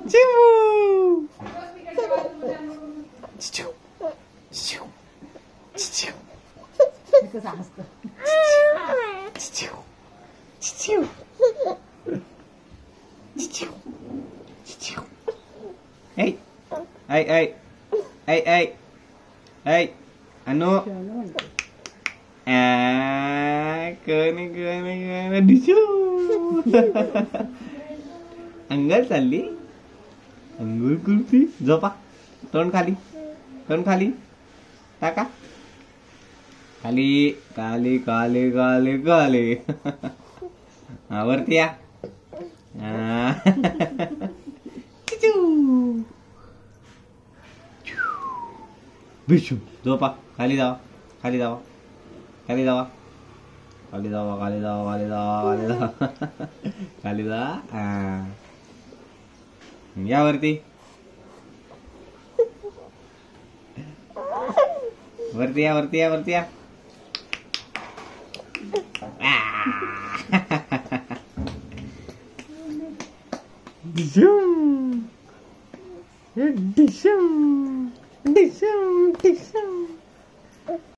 चिऊ चिऊ चिऊ चिऊ चिऊ चिऊ चिऊ hey hey hey hey hey hey anu kene disu अंघोळ चालली अंघोळ करती झोपा तोंड खाली टाका खाली खाली खाली खाली खाली वरती या बिशू झोपा खाली जावा खाली जावा खाली जावा खाली जावा खाली जावा खाली जावा खाली जावा खाली जा या वरती वरती या वरती या वरती या डिशम डिशम डिशम डिशम